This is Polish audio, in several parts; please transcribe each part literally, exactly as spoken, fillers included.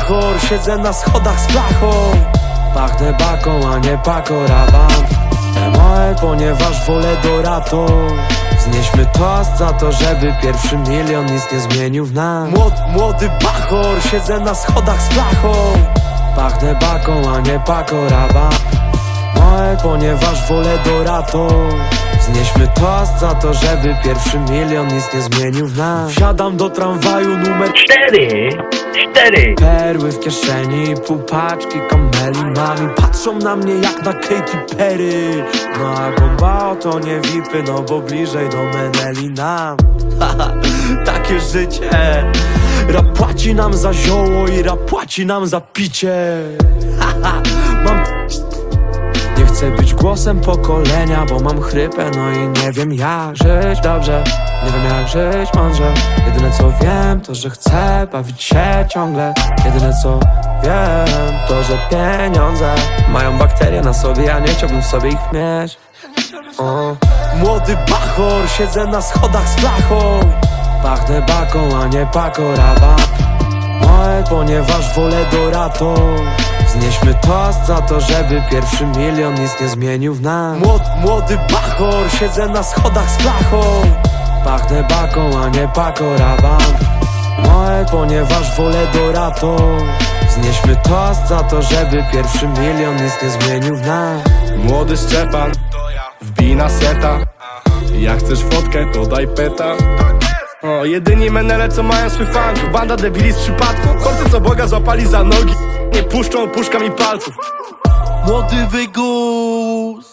bachor, siedzę na schodach z flachą. Pachnę baką, a nie pako raban. Moje, ponieważ wolę dorato. Znieśmy toast za to, żeby pierwszy milion nic nie zmienił w nas. Młod, młody bachor, siedzę na schodach z flachą. Pachnę baką, a nie pako raban. Moje, ponieważ wolę dorato. Znieśmy toast za to, żeby pierwszy milion nic nie zmienił w nas. Wsiadam do tramwaju numer cztery, cztery. Perły w kieszeni, pół paczki kameli. Mami patrzą na mnie jak na Katy Perry. No a gombao to nie vipy, no bo bliżej do Meneli nam. Haha, takie życie. Rap płaci nam za zioło i rap płaci nam za picie. Haha, mam... Nie chcę być głosem pokolenia, bo mam chrypę, no i nie wiem jak żyć dobrze. Nie wiem jak żyć mądrze. Jedyne co wiem to, że chcę bawić się ciągle. Jedyne co wiem to, że pieniądze mają bakterie na sobie, ja nie chciałbym w sobie ich mieć. O. Młody bachor, siedzę na schodach z flachą. Pachnę baką, a nie pako raban. Moje, ponieważ wolę dorato. Znieśmy toast za to, żeby pierwszy milion nic nie zmienił w nas. Młod, młody bachor, siedzę na schodach z flachą. Pachnę baką, a nie pako raban. Moje, ponieważ wolę dorato. Znieśmy toast za to, żeby pierwszy milion nic nie zmienił w nas. Młody Szczepan, wbij na seta. Jak chcesz fotkę, to daj peta. O, jedyni menele co mają swój funk. Banda debili z przypadku. Chłopcy co Boga złapali za nogi. Nie puszczą puszkami palców. Młody wygus,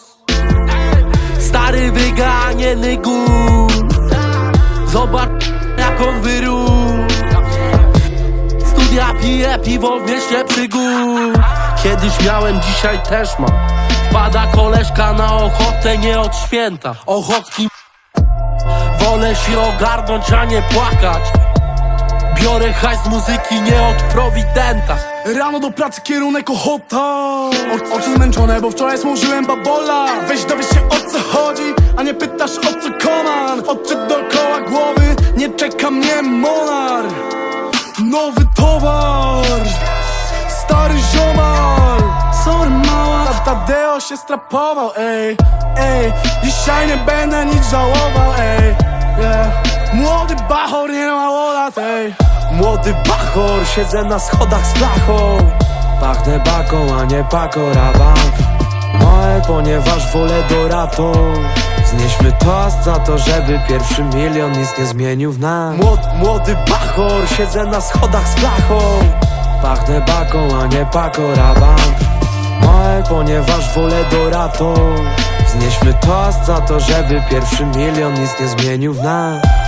stary wyganie nygus. Zobacz jak on wyrósł. Studia pije piwo w mieście przygód. Kiedyś miałem, dzisiaj też mam. Wpada koleżka na ochotę nie od święta. Ochotki wolę się ogarnąć, a nie płakać. Biorę hajs z muzyki, nie od prowidenta. Rano do pracy kierunek Ochota. O, oczy zmęczone, bo wczoraj smażyłem babola. Weź dowiedz się o co chodzi, a nie pytasz o co koman. Oczy dookoła głowy, nie czeka mnie monar. Nowy towar, stary ziomar. Sorry mała, Tadeo się strapował, ej, ej. Dzisiaj nie będę nic żałował, ej, yeah. Młody bachor, nie ma łolat, ej. Młody bachor, siedzę na schodach z flachą. Pachnę baką, a nie pako raban. Moje, ponieważ wolę dorato. Znieśmy toast za to, żeby pierwszy milion nic nie zmienił w nas. Młod, młody bachor, siedzę na schodach z flachą. Pachnę baką, a nie pako raban. Moje, ponieważ wolę dorato. Znieśmy toast za to, żeby pierwszy milion nic nie zmienił w nas.